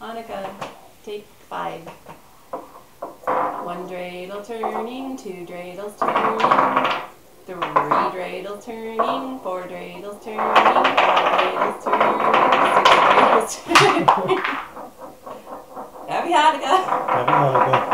Hanukkah, take 5. 1 dreidel turning, 2 dreidels turning, 3 dreidels turning, 4 dreidels turning, 5 dreidels turning, 6 dreidels turning. Happy Hanukkah! Happy Hanukkah.